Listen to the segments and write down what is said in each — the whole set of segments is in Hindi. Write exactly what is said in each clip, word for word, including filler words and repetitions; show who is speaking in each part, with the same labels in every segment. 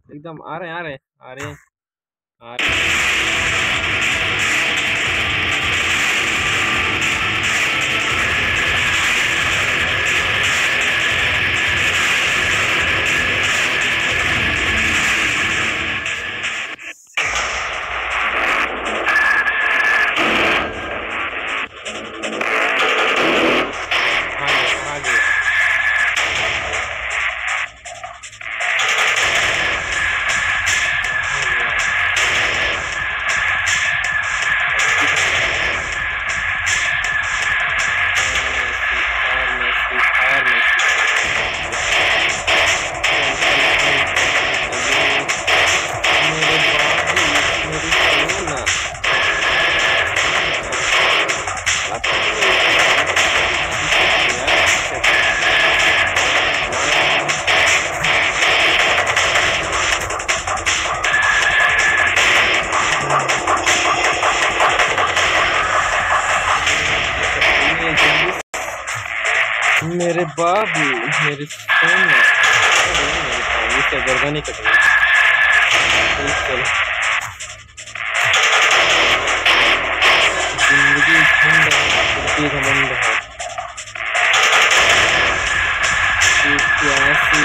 Speaker 1: एकदम आ रहे आ रहे आ रहे आ रहे। मेरे बाबू मेरे सोना इसका गर्दन ही कट गया। चलो जिंदगी झंड है घमंड है प्यासी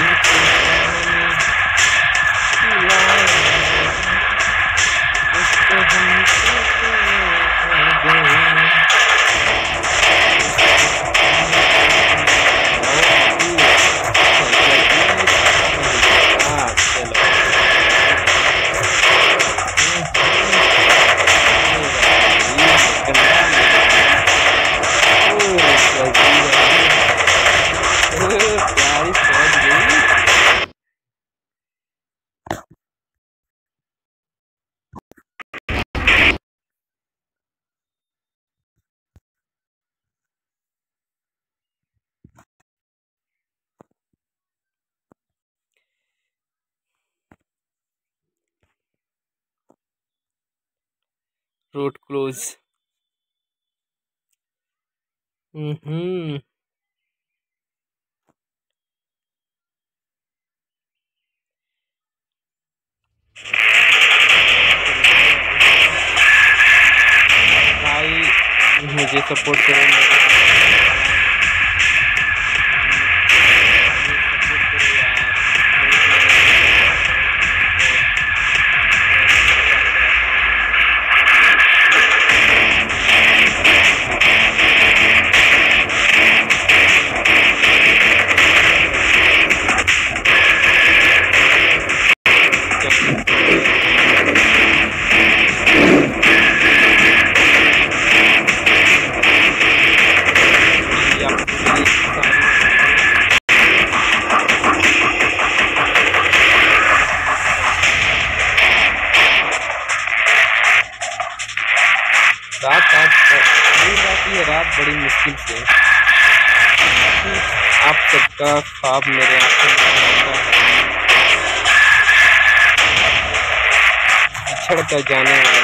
Speaker 1: उसको रोड क्लोज। हम्म भाई मुझे सपोर्ट करो। रात रात रात ये रात बड़ी मुश्किल से आप सबका ख्वाब मेरे आंखों में बिछड़ कर जाने वाला